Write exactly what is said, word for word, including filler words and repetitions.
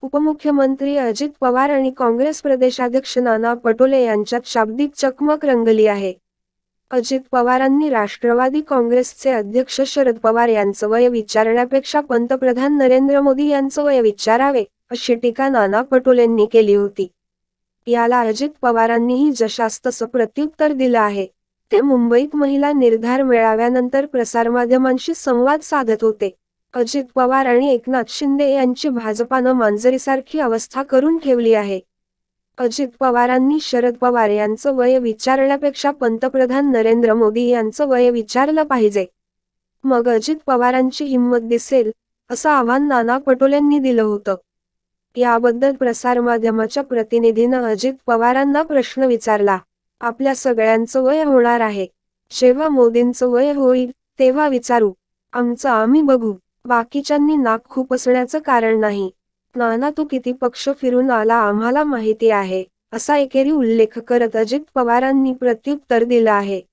उपमुख्यमंत्री अजित पवार आणि काँग्रेस प्रदेशाध्यक्ष नाना पटोले यांच्यात शाब्दिक चकमक रंगली आहे. अजित पवारांनी राष्ट्रवादी काँग्रेसचे अध्यक्ष शरद पवार यांचं वय विचारण्यापेक्षा पंतप्रधान नरेंद्र मोदी यांचं वय विचारावे, अशी टीका नाना पटोलेंनी केली होती. याला अजित पवारांनीही जशास तसं प्रत्युत्तर दिलं आहे. ते मुंबईत महिला निर्धार मेळाव्यानंतर प्रसारमाध्यमांशी संवाद साधत होते. अजित पवार आणि एकनाथ शिंदे यांची भाजपानं मांजरीसारखी अवस्था करून ठेवली आहे. अजित पवारांनी शरद पवार यांचं वय विचारण्यापेक्षा पंतप्रधान नरेंद्र मोदी यांचं वय विचारलं पाहिजे. मग अजित पवारांची हिंमत दिसेल, असं आव्हान नाना पटोलेंनी दिलं होतं. याबद्दल प्रसारमाध्यमाच्या प्रतिनिधीनं अजित पवारांना प्रश्न विचारला. आपल्या सगळ्यांचं वय होणार आहे. जेव्हा मोदींचं वय होईल, तेव्हा विचारू. आमचं आम्ही बघू. बाकीच्यांनी नाक खुपसण्याचं कारण नाही. नाना तू किती पक्ष फिरून आला आम्हाला माहिती आहे, असा एकेरी उल्लेख करत अजित पवारांनी प्रत्युत्तर दिलं आहे.